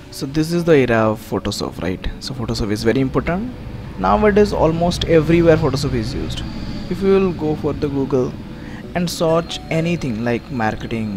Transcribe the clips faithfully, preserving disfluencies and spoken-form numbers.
So this is the era of Photoshop, right? So Photoshop is very important. Nowadays almost everywhere Photoshop is used. If you will go for the Google and search anything like marketing,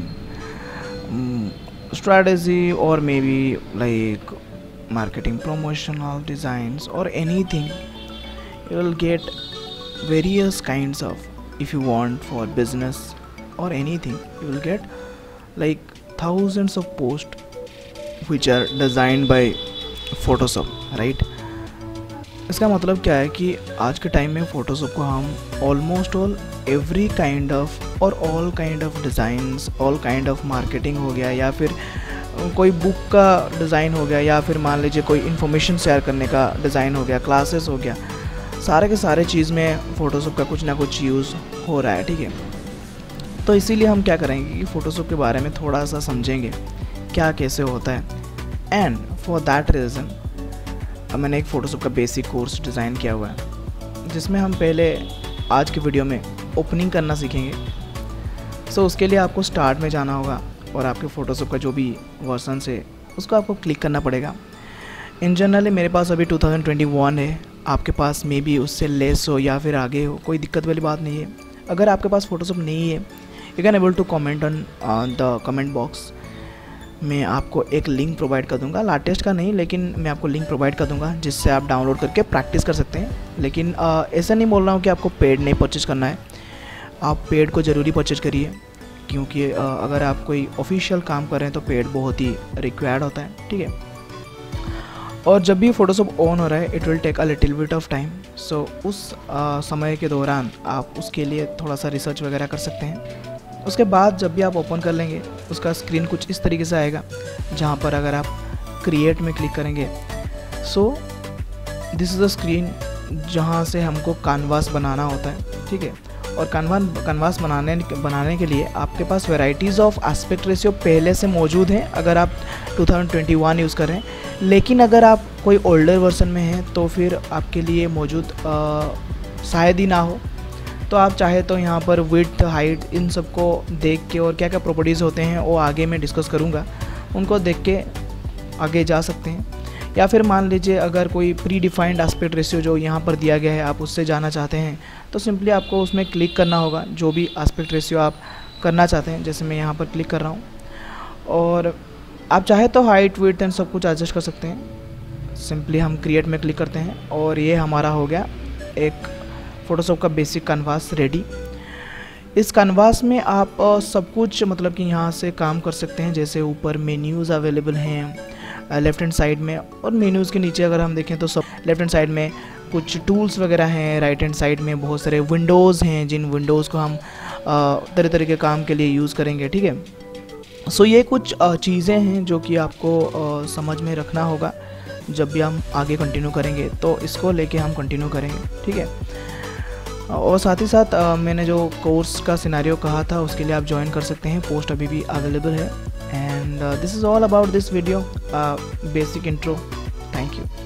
um, strategy, or maybe like marketing promotional designs or anything, you will get various kinds of, if you want for business or anything, you will get like thousands of posts which are designed by Photoshop, right? इसका मतलब क्या है कि आज के time में Photoshop को हम almost all every kind of और all kind of designs, all kind of marketing हो गया, या फिर कोई बुक का डिज़ाइन हो गया, या फिर मान लीजिए कोई इन्फॉर्मेशन शेयर करने का डिज़ाइन हो गया, क्लासेस हो गया, सारे के सारे चीज़ में फ़ोटोशॉप का कुछ ना कुछ यूज़ हो रहा है, ठीक है। तो इसीलिए हम क्या करेंगे कि फ़ोटोशॉप के बारे में थोड़ा सा समझेंगे क्या कैसे होता है। एंड फॉर दैट रीज़न मैंने एक फ़ोटोशॉप का बेसिक कोर्स डिज़ाइन किया हुआ है, जिसमें हम पहले आज की वीडियो में ओपनिंग करना सीखेंगे। सो so, उसके लिए आपको स्टार्ट में जाना होगा और आपके फ़ोटोशॉप का जो भी वर्जन है उसको आपको क्लिक करना पड़ेगा। इन जनरली मेरे पास अभी टू थाउजेंड ट्वेंटी वन है, आपके पास मे बी उससे लेस हो या फिर आगे हो, कोई दिक्कत वाली बात नहीं है। अगर आपके पास फ़ोटोशॉप नहीं है, you can able to comment on the comment box. मैं आपको एक लिंक प्रोवाइड कर दूंगा, लाटेस्ट का नहीं, लेकिन मैं आपको लिंक प्रोवाइड कर दूंगा जिससे आप डाउनलोड करके प्रैक्टिस कर सकते हैं। लेकिन आ, ऐसा नहीं बोल रहा हूँ कि आपको पेड नहीं परचेज करना है, आप पेड को ज़रूरी परचेज करिए, क्योंकि आ, अगर आप कोई ऑफिशियल काम कर रहे हैं तो पेड बहुत ही रिक्वायर्ड होता है, ठीक है। और जब भी फ़ोटोशॉप ऑन हो रहा है, it will take a little bit of time. So उस आ, समय के दौरान आप उसके लिए थोड़ा सा रिसर्च वगैरह कर सकते हैं। उसके बाद जब भी आप ओपन कर लेंगे, उसका स्क्रीन कुछ इस तरीके से आएगा, जहाँ पर अगर आप क्रिएट में क्लिक करेंगे, so this is the screen जहाँ से हमको कैनवास बनाना होता है, ठीक है। और कैनवास कैनवास बनाने बनाने के लिए आपके पास वैरायटीज़ ऑफ एस्पेक्ट रेशियो पहले से मौजूद हैं अगर आप two thousand twenty one use कर रहे हैं। लेकिन अगर आप कोई ओल्डर वर्जन में हैं तो फिर आपके लिए मौजूद शायद ही ना हो। तो आप चाहे तो यहाँ पर विड्थ, हाइट, इन सब को देख के और क्या क्या प्रॉपर्टीज़ होते हैं वो आगे मैं डिस्कस करूँगा, उनको देख के आगे जा सकते हैं। या फिर मान लीजिए अगर कोई प्री डिफाइंड एस्पेक्ट रेशियो जो यहाँ पर दिया गया है आप उससे जाना चाहते हैं, तो सिंपली आपको उसमें क्लिक करना होगा, जो भी एस्पेक्ट रेशियो आप करना चाहते हैं। जैसे मैं यहाँ पर क्लिक कर रहा हूँ, और आप चाहे तो हाइट, विड्थ एंड सब कुछ एडजस्ट कर सकते हैं। सिंपली हम क्रिएट में क्लिक करते हैं और ये हमारा हो गया एक फ़ोटोशॉप का बेसिक कैनवास रेडी। इस कैनवास में आप सब कुछ मतलब कि यहाँ से काम कर सकते हैं। जैसे ऊपर मेन्यूज़ अवेलेबल हैं लेफ़्ट हैंड साइड में, और मेन्यूज़ के नीचे अगर हम देखें तो सब लेफ़्ट हैंड साइड में कुछ टूल्स वगैरह हैं। राइट हैंड साइड में बहुत सारे विंडोज़ हैं, जिन विंडोज़ को हम तरह तरह के काम के लिए यूज़ करेंगे, ठीक है। सो ये कुछ चीज़ें हैं जो कि आपको समझ में रखना होगा जब भी हम आगे कंटिन्यू करेंगे, तो इसको लेके हम कंटिन्यू करेंगे, ठीक है। और साथ ही साथ आ, मैंने जो कोर्स का सिनेरियो कहा था उसके लिए आप ज्वाइन कर सकते हैं, पोस्ट अभी भी अवेलेबल है। And this is all about this video, basic intro. Thank you.